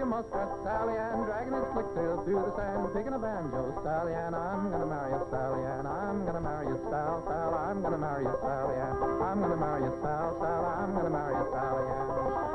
a muskrat, Sally Ann, dragging his slick tail through the sand, picking a banjo, Sally Ann, I'm gonna marry you, Sally Ann, I'm gonna marry you, Sal, Sal, I'm gonna marry you, Sally Ann, I'm gonna marry you, Sal, Sal, I'm gonna marry you, Sally Ann.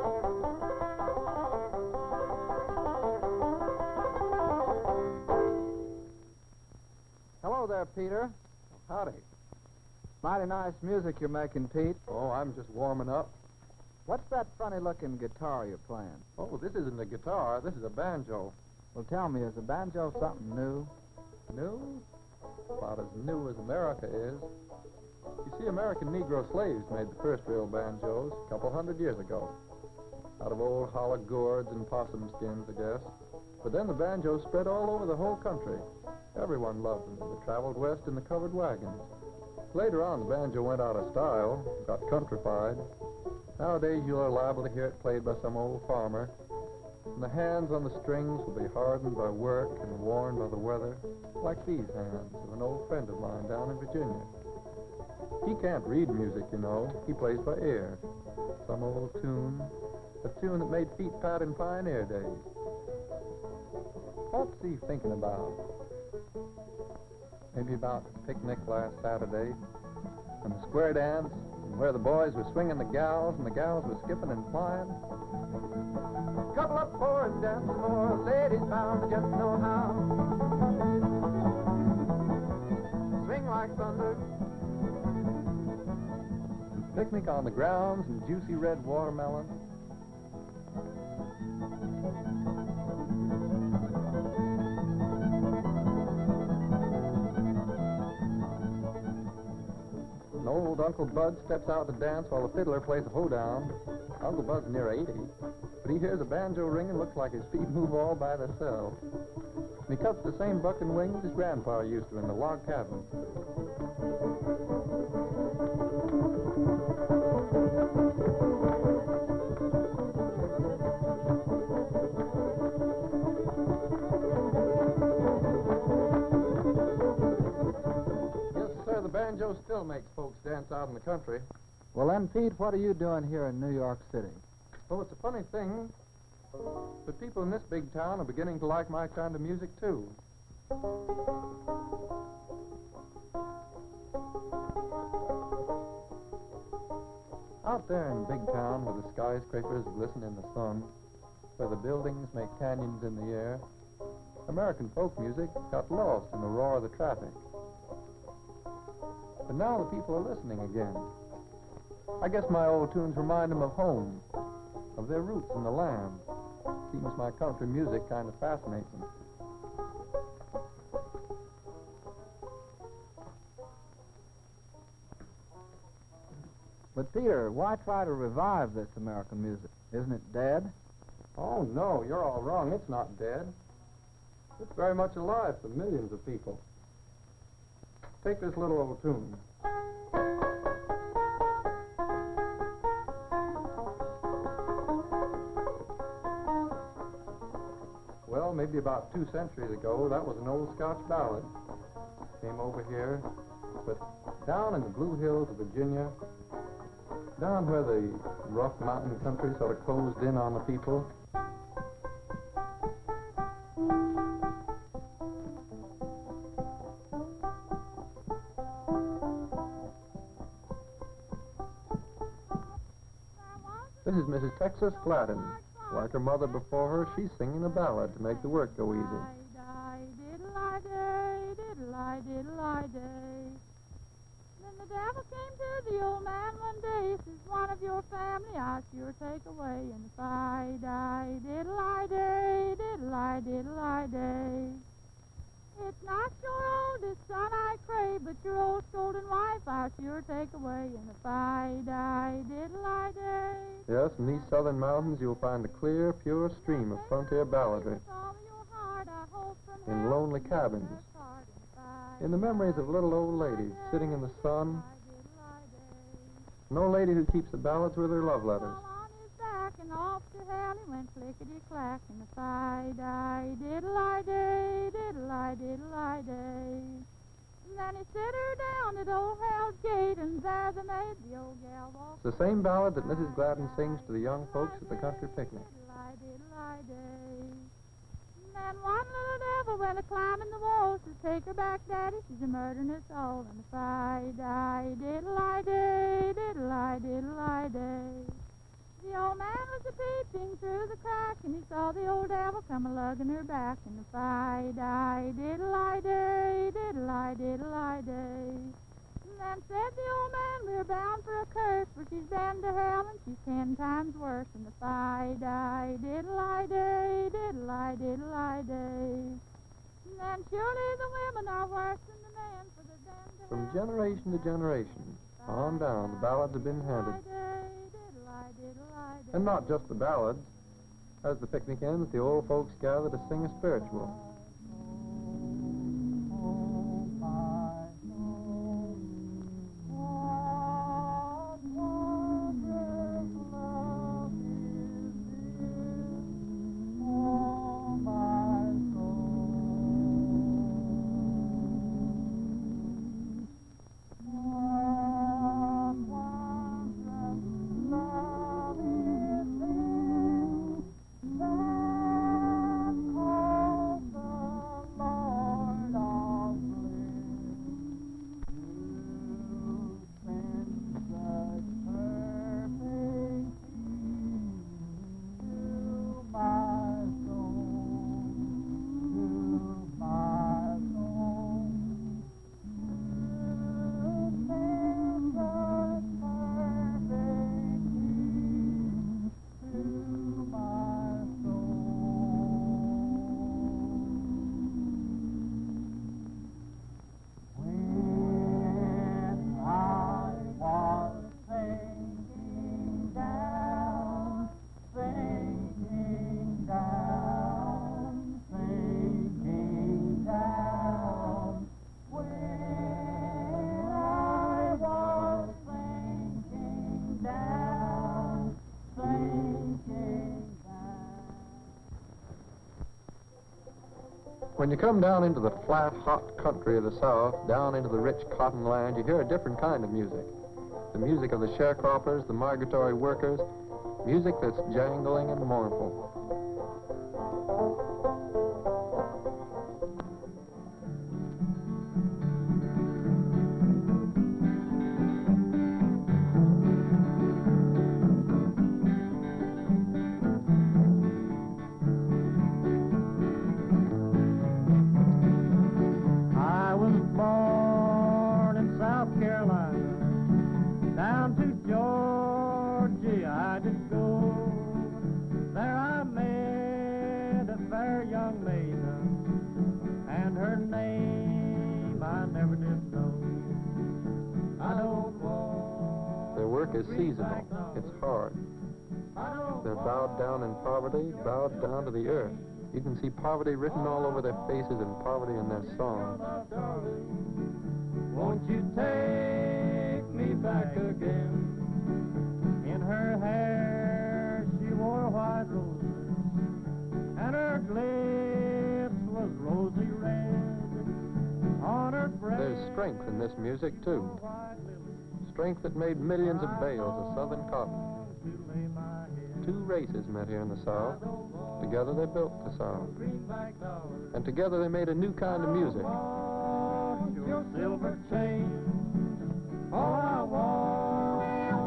Hello there, Peter. Howdy. Mighty nice music you're making, Pete. Oh, I'm just warming up. What's that funny-looking guitar you're playing? Oh, this isn't a guitar, this is a banjo. Well, tell me, is a banjo something new? New? About as new as America is. You see, American Negro slaves made the first real banjos a couple 100 years ago. Out of old hollow gourds and possum skins, I guess. But then the banjos spread all over the whole country. Everyone loved them. They traveled west in the covered wagons. Later on, the banjo went out of style, got countrified. Nowadays, you are liable to hear it played by some old farmer. And the hands on the strings will be hardened by work and worn by the weather, like these hands of an old friend of mine down in Virginia. He can't read music, you know. He plays by ear. Some old tune, a tune that made feet pat in pioneer days. What's he thinking about? Maybe about the picnic last Saturday, and the square dance, and where the boys were swinging the gals, and the gals were skipping and flying. Couple up for and dance some more, ladies bound to just know how. Swing like thunder. Picnic on the grounds and juicy red watermelon. Old Uncle Bud steps out to dance while the fiddler plays a hoedown. Uncle Bud's near 80, but he hears a banjo ring and looks like his feet move all by themselves. And he cuts the same buck and wings his grandpa used to in the log cabin. The banjo still makes folks dance out in the country. Well, then, Pete, what are you doing here in New York City? Well, it's a funny thing, but people in this big town are beginning to like my kind of music, too. Out there in big town where the skyscrapers glisten in the sun, where the buildings make canyons in the air, American folk music got lost in the roar of the traffic. But now the people are listening again. I guess my old tunes remind them of home, of their roots in the land. Seems my country music kind of fascinates them. But, Peter, why try to revive this American music? Isn't it dead? Oh, no, you're all wrong. It's not dead. It's very much alive for millions of people. Take this little old tune. Well, maybe about 2 centuries ago, that was an old Scotch ballad. Came over here, but down in the Blue Hills of Virginia, down where the rough mountain country sort of closed in on the people, this is Mrs. Texas Fladden. Like her mother before her, she's singing a ballad to make the work go easy. Then the devil came to the old man one day. Says, one of your family I sure take away. And if I die, diddle-I-day, diddle-I-diddle-I-day. It's not your oldest son I crave, but your old scolding wife I sure take away. And if I die, diddle-I-day. Yes, in these southern mountains you'll find a clear, pure stream of frontier balladry in lonely cabins, in the memories of little old ladies sitting in the sun, an old lady who keeps the ballads with her love letters. And off to hell he went clickety-clack. And if I die, diddle-I-day, diddle-I-diddle-I-day. And then he set her down at old Hell's Gate, and there they made the old gal walk. It's the same ballad that Mrs. Gladden sings to the young folks at the country picnic. Diddle-I-diddle-I-day. a climbing the walls to take her back, Daddy. She's a murdering us all in the fi-di-diddle-i-day, diddle-i-diddle-i-day. The old man was a-peeping through the crack, and he saw the old devil come a-lugging her back in the fi-di-diddle-i-day, diddle-i-diddle-i-day. Then said the old man, we're bound for a curse, for she's been to hell and she's 10 times worse than the fi-di-diddle-i-day, diddle-i-diddle-i-day. Then surely the women are worse than the men, for they've been to From hell. generation to generation, on down, the ballads have been handed. And not just the ballads. As the picnic ends, the old folks gather to sing a spiritual. When you come down into the flat, hot country of the South, down into the rich cotton land, you hear a different kind of music. The music of the sharecroppers, the migratory workers, music that's jangling and mournful. Is seasonal. It's hard. They're bowed down in poverty, bowed down to the earth. You can see poverty written all over their faces and poverty in their songs. Won't you take me back again? In her hair she wore white roses, and her lips was rosy red. On her breast there's strength in this music, too. Strength that made millions of bales of southern cotton. Two races met here in the South. Together they built the South. And together they made a new kind of music. Your silver chain, all I want.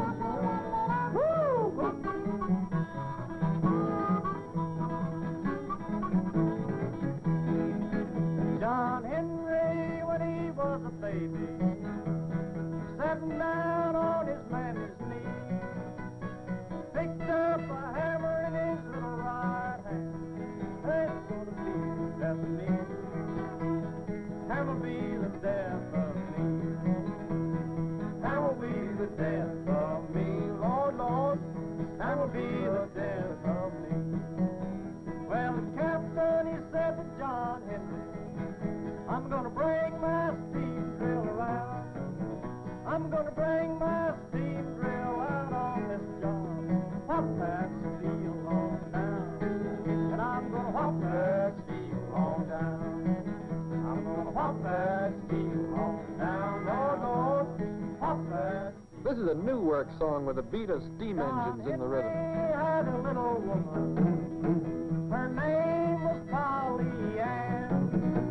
John Henry, when he was a baby, sitting down on his mammy's knee, picked up a hammer in his little right hand. It's gonna be the death of me. Hammer be the death of me. Hammer be the death of me. Lord, Lord, hammer be the death of me. Well, the captain, he said to John Henry, I'm gonna bring my steam drill around. I'm gonna bring my steam drill out on this job. Whop that steel on down. And I'm gonna whop that steel on down. I'm gonna whop that steel on down. Lord, Lord, whop that. This is a new work song with a beat of steam engines in the rhythm. He had a little woman. Her name was Polly Ann.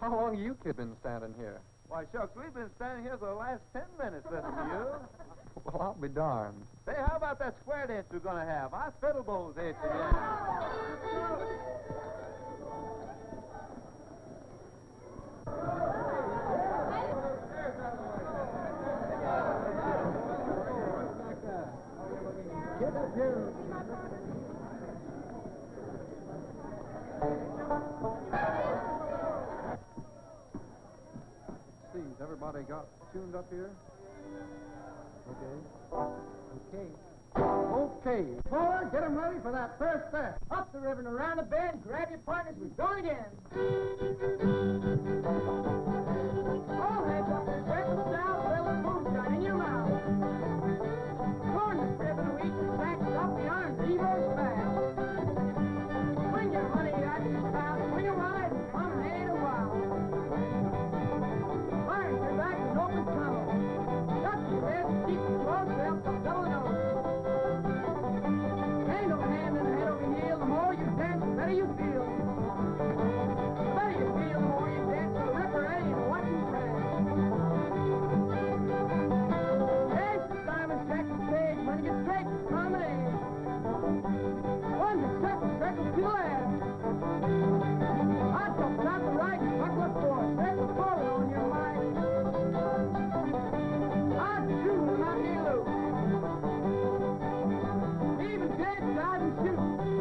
How long have you kids been standing here? Why, shucks, we've been standing here for the last 10 minutes listening to you. Well, I'll be darned. Say, how about that square dance we're going to have? I fiddle bows it again. Get up here. See, everybody got tuned up here? Okay. Okay. Boys, get 'em ready for that first step. Up the river and around the bend. Grab your partners. We're going again. All heads up and breakfast style. Fill the moonshine in your mouth. Corn the strip and wheat and sacks up the arms. Evo's fast. Swing your money out your spouse. Swing a ride and come and hand a while. Fire your back and open tunnel. Shut your head and keep the close up from going over. Hand over hand and head over heel. The more you dance, the better you feel. The better you feel, the more you dance. The ripper Eddie and watch him crash. There's the diamond check the stage. When you get straight, it's promenade. One to circle, circle to the left. Hot jump out the right, buckle up for it. Circle forward on your mind. Hot shoot, not near loose. Even dead, dive and shoot.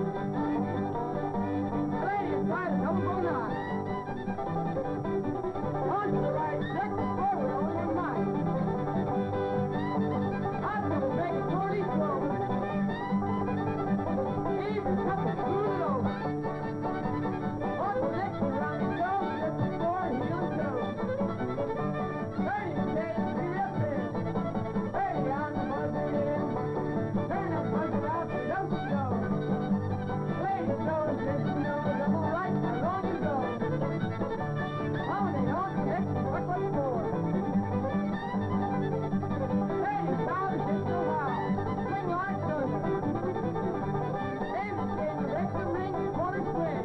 Ladies, try the double bow knot. On to the right, circle forward on your mind. Hot double, make it 40 slow. Even couple, scoot it over. On the next one, round and go, just before heel and toe. 30 days, 3 up in. 30 on the buzzer in. Turn that buzzer out, don't you go. Ladies, toes, yes, you know, double right, how long you go. Holiday on the next one, what for? Ladies, bow, just know how. Swing like thunder. Davis gave the rest of the ring, quarter swing.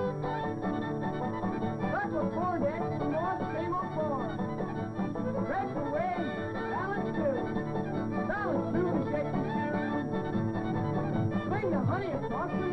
Circle four, dance north, same old form. Rest away, balance two. Balance two and shake your shoes. Swing the honey across the